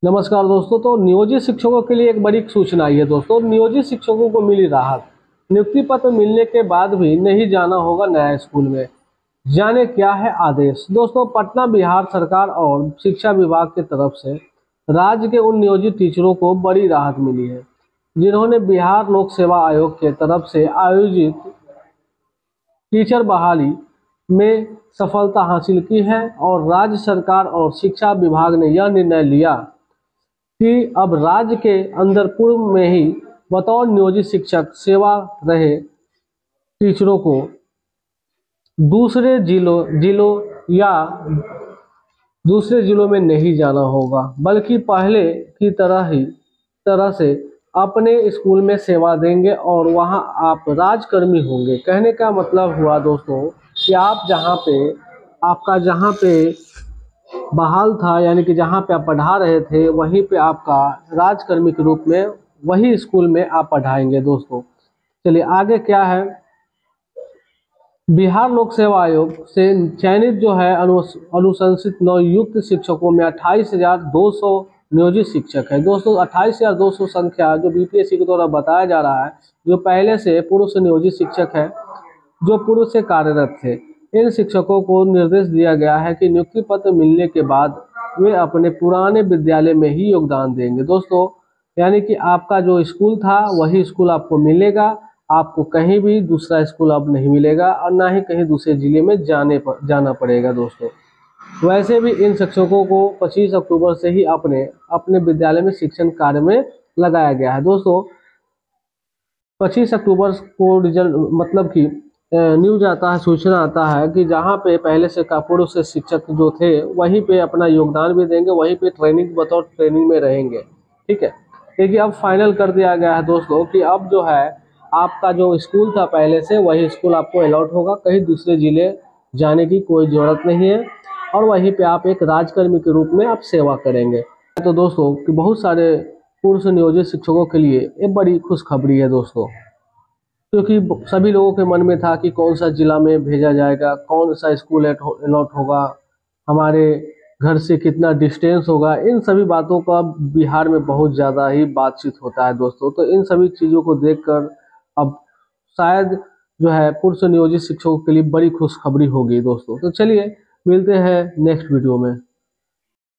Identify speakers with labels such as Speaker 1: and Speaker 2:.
Speaker 1: नमस्कार दोस्तों। तो नियोजित शिक्षकों के लिए एक बड़ी सूचना आई है दोस्तों। नियोजित शिक्षकों को मिली राहत। नियुक्ति पत्र मिलने के बाद भी नहीं जाना होगा नया स्कूल में। जाने क्या है आदेश। दोस्तों, पटना बिहार सरकार और शिक्षा विभाग की तरफ से राज्य के उन नियोजित टीचरों को बड़ी राहत मिली है जिन्होंने बिहार लोक सेवा आयोग के तरफ से आयोजित टीचर बहाली में सफलता हासिल की है। और राज्य सरकार और शिक्षा विभाग ने यह निर्णय लिया कि अब राज्य के अंदर पूर्व में ही बतौर नियोजित शिक्षक सेवा रहे टीचरों को दूसरे जिलों या दूसरे जिलों में नहीं जाना होगा, बल्कि पहले की तरह से अपने स्कूल में सेवा देंगे और वहां आप राजकर्मी होंगे। कहने का मतलब हुआ दोस्तों कि आप जहाँ पे बहाल था, यानी कि जहाँ पे आप पढ़ा रहे थे वहीं पे आपका राजकर्मी के रूप में वही स्कूल में आप पढ़ाएंगे दोस्तों। चलिए आगे क्या है। बिहार लोक सेवा आयोग से चयनित जो है अनुशंसित नवनियुक्त शिक्षकों में 28,200 नियोजित शिक्षक है दोस्तों। 28,200 संख्या जो बीपीएससी के द्वारा बताया जा रहा है, जो पहले से पूर्व से नियोजित शिक्षक है, जो पूर्व से कार्यरत थे। इन शिक्षकों को निर्देश दिया गया है कि नियुक्ति पत्र मिलने के बाद वे अपने पुराने विद्यालय में ही योगदान देंगे दोस्तों। यानी कि आपका जो स्कूल था वही स्कूल आपको मिलेगा। आपको कहीं भी दूसरा स्कूल अब नहीं मिलेगा और ना ही कहीं दूसरे जिले में जाना पड़ेगा दोस्तों। वैसे भी इन शिक्षकों को 25 अक्टूबर से ही अपने अपने विद्यालय में शिक्षण कार्य में लगाया गया है दोस्तों। 25 अक्टूबर को रिजल्ट मतलब कि न्यूज आता है, सूचना आता है कि जहाँ पे पहले से पूर्व से शिक्षक जो थे वहीं पे अपना योगदान भी देंगे, वहीं पे बतौर ट्रेनिंग में रहेंगे। ठीक है, देखिए अब फाइनल कर दिया गया है दोस्तों कि अब जो है आपका जो स्कूल था पहले से वही स्कूल आपको अलॉट होगा, कहीं दूसरे जिले जाने की कोई ज़रूरत नहीं है और वहीं पे आप एक राजकर्मी के रूप में आप सेवा करेंगे। तो दोस्तों कि बहुत सारे पूर्व से नियोजित शिक्षकों के लिए ये बड़ी खुशखबरी है दोस्तों, क्योंकि सभी लोगों के मन में था कि कौन सा जिला में भेजा जाएगा, कौन सा स्कूल अलॉट होगा, हमारे घर से कितना डिस्टेंस होगा। इन सभी बातों का बिहार में बहुत ज़्यादा ही बातचीत होता है दोस्तों। तो इन सभी चीज़ों को देखकर अब शायद जो है पूर्व से नियोजित शिक्षकों के लिए बड़ी खुशखबरी होगी दोस्तों। तो चलिए मिलते हैं नेक्स्ट वीडियो में।